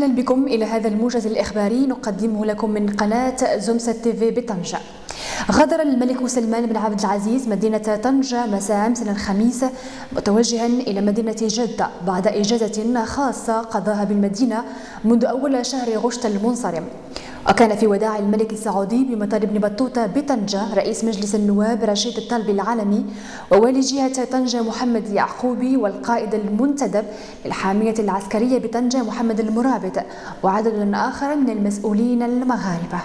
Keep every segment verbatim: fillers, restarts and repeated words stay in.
أهلا بكم إلى هذا الموجز الإخباري نقدمه لكم من قناة زومسة تيفي بطنجة. غادر الملك سلمان بن عبد العزيز مدينة طنجة مساء أمس الخميس متوجها إلى مدينة جدة بعد إجازة خاصة قضاها بالمدينة منذ أول شهر غشت المنصرم. وكان في وداع الملك السعودي بمطار ابن بطوطة بطنجة رئيس مجلس النواب رشيد الطلبي العالمي ووالي جهة طنجة محمد يعقوبي والقائد المنتدب للحامية العسكرية بطنجة محمد المرابط وعدد آخر من المسؤولين المغاربة.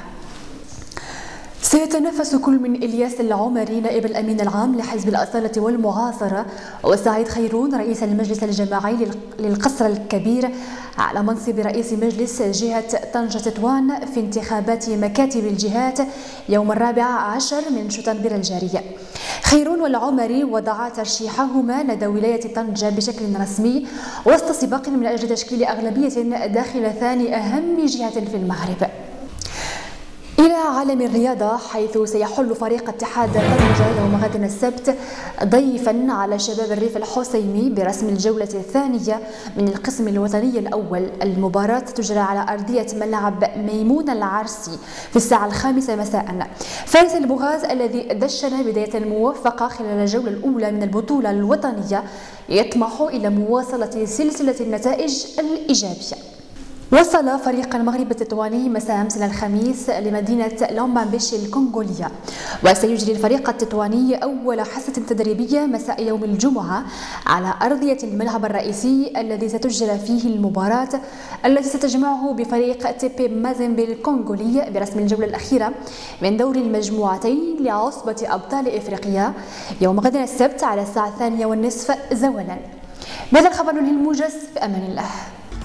سيتنافس كل من إلياس العمري نائب الأمين العام لحزب الأصالة والمعاصرة وسعيد خيرون رئيس المجلس الجماعي للقصر الكبير على منصب رئيس مجلس جهة طنجة تطوان في انتخابات مكاتب الجهات يوم الرابع عشر من شتنبر الجارية. خيرون والعمري وضعا ترشيحهما لدى ولاية طنجة بشكل رسمي وسط سباق من أجل تشكيل أغلبية داخل ثاني أهم جهة في المغرب. إلى عالم الرياضة حيث سيحل فريق اتحاد طنجة يوم غد السبت ضيفا على شباب الريف الحسيمي برسم الجولة الثانية من القسم الوطني الأول. المباراة تجرى على أرضية ملعب ميمون العرسي في الساعة الخامسة مساء. فارس البغاز الذي دشن بداية موفقة خلال الجولة الأولى من البطولة الوطنية يطمح إلى مواصلة سلسلة النتائج الإيجابية. وصل فريق المغرب التطواني مساء أمس الخميس لمدينة لومبامبيشي الكونغولية وسيجري الفريق التطواني أول حصة تدريبية مساء يوم الجمعة على أرضية الملعب الرئيسي الذي ستجرى فيه المباراة التي ستجمعه بفريق تيبي مازيمبي الكونغولي برسم الجولة الأخيرة من دور المجموعتين لعصبة أبطال إفريقيا يوم غد السبت على الساعة الثانية والنصف زولا. بهذا الخبر ننهي الموجز في أمان الله.